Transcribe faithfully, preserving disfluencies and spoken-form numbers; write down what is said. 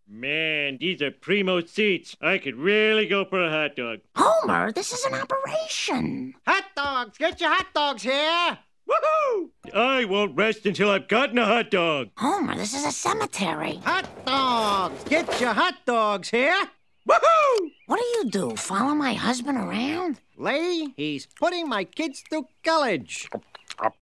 Man, these are primo seats. I could really go for a hot dog. Homer, this is an operation. Hot dogs! Get your hot dogs here! Woohoo! I won't rest until I've gotten a hot dog. Homer, this is a cemetery. Hot dogs! Get your hot dogs here! Woohoo! What do you do, follow my husband around? Lee, he's putting my kids through college.